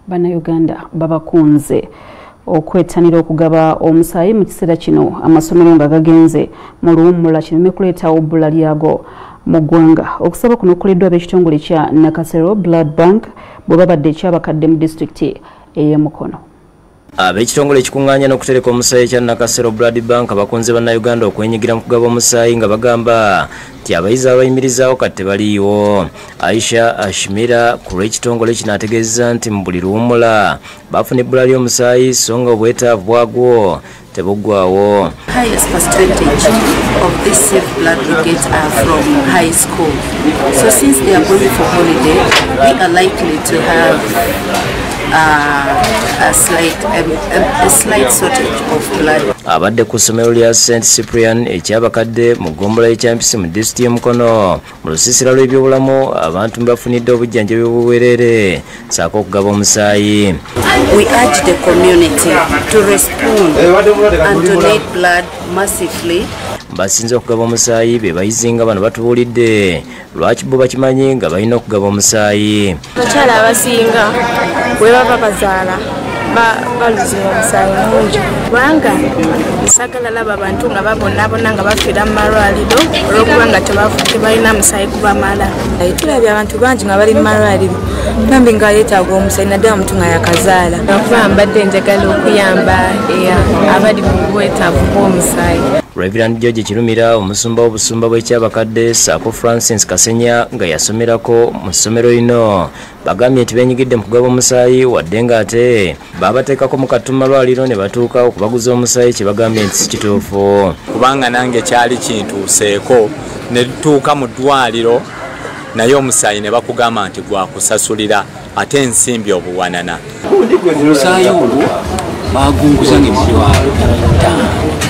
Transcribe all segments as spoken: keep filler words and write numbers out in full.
Bannayuganda babakunze okwetanira okugaba omusaayi mu kiseera kino amasomero nga gagenze mu Luwummula kireme kuleetawo ebbula lyago mu ggwanga. Okusaba kuno kukoleddwa ab'ekitongole kya Nakasero Blood Bank bwe babadde ekyabakadde mu disitulikiti ey'e Mukono. Ab'ekitongole ekikuŋŋaanya n'okutereka omusaayi kya Nakasero Blood Bank bakunze Bannayuganda okwenyigira mu kugaba omusaayi nga bagamba nti abayizi abayimirizaawo kati tebaliiwo. Aisha Ashimira ku lw'ekitongole kino ategeezezza nti mu buli Luwummula bafuna ebbula ly'omusaayi so nga obwetaavu bwagwo tebuggwaawo. Highest percentage of this safe blood we get are from high school. So since they are going for holiday, we are likely to have Uh, a slight um, a, a slight shortage of blood. Abadde ku ssomero lya Saint Cyprian ekyabakadde mu ggombolola y'ekyampisi mu disitulikiti y'e Mukono mu lusiisira lw'ebyobulamu abantu bafunidde obujjanjabi obuweerere saako okugaba omusaayi. We urge the community to respond and donate blood massively. Basinze okugaba omusaayi be bayizi nga bano batubuulidde lwaki bo bakimanyi nga balina okugaba omusaayi. Abakyala abasinga bwe baba bazaala baluzibwa omusaayi mungi kubanga sagala laba abantu nga babonaabona nga bafiira mu malwaliro olw'okuba nga tebalina musaayi kubamala. Tulabye abantu bangi nga bali mu malwaliro bambi nga yeetaaga omusaayi naddala omuntu nga yakazaala. Okuba mbadde njagala okuyamba abali mu bwetaavu bw'omusaayi. Reverend George Kirumira omusumba w'obusumba bw'ekyabakadde Saako Francis Kasenya nga yasomerako mu ssomero lino bagambye nti beenyigidde mu kugaba omusaayi wadde ng'ate baabateekako mu katummalwaliro ne batuuka okubaguza omusaayi kye bagambye nti si kituufu. Kubanga nange kyali kintuuseeko ne tutuuka mu ddwaliro naye omusaayi ne bakugamba nti gwakusasulira ate ensimbi obuwanana. Omusaayi ogwo bagunguza ng'emitwalo ttaano.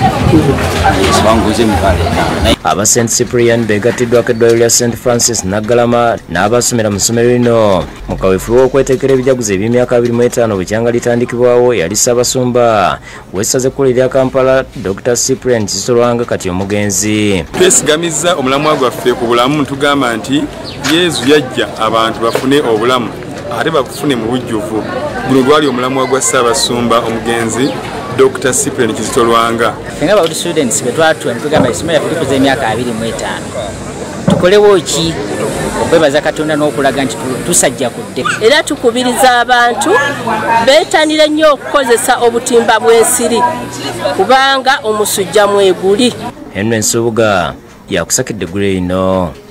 Aba Saint Cyprian begattiddwako eddwaliro lya Saint Francis Naggalama n'abasomera mu ssomero lino mu kaweefube w'okweteekera ebijaguzo eby'emyaka abiri mu etaano bwe kyanga litandikibwawo yali Ssaabasumba w'essaza ekkulu erya Kampala Doctor Cyprian Kisolwanga kati omugenzi. Twesigamiza omulamwa gwaffe ku bulamu tugamba nti Yezu yajja abantu bafune obulamu ate bafune mu bujjuvu. Guno gwali omulamwa gwa Ssaabasumba omugenzi Doctor Cyprian Kisolwanga. Fenga ba students betwatu ntugamba isomera tulikuza emyaka abiri mu etaano. Tukolewo ki okwebaza Katonda n'okulaga nti tusajja kudde. Era tukubiriza abantu beetanire nnyo okukozesa obutimba bw'ensiri kubanga omusujja mweguli. Henry Nsubuga yakusakidde gule ino.